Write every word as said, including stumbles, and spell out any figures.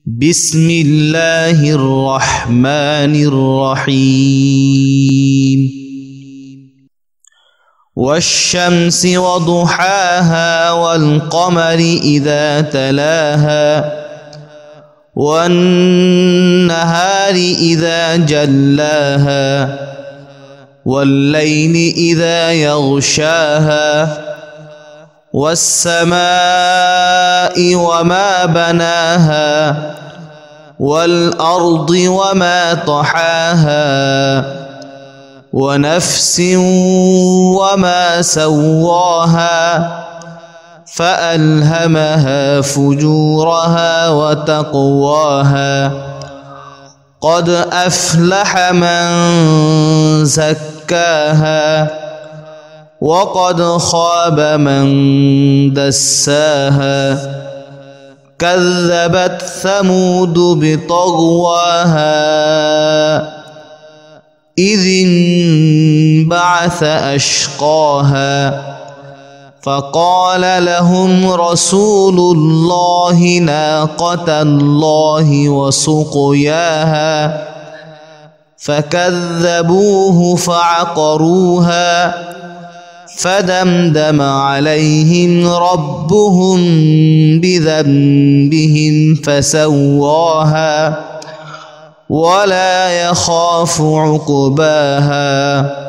بسم الله الرحمن الرحيم والشمس وضحاها والقمر إذا تلاها والنهار إذا جلاها والليل إذا يغشاها والسماء وما بناها والأرض وما طحاها ونفس وما سواها فألهمها فجورها وتقواها قد أفلح من زكاها وقد خاب من دساها كذبت ثمود بطغواها إذ انبعث أشقاها فقال لهم رسول الله ناقة الله وسقياها فكذبوه فعقروها فدمدم عليهم ربهم بذنبهم فسواها ولا يخاف عقباها.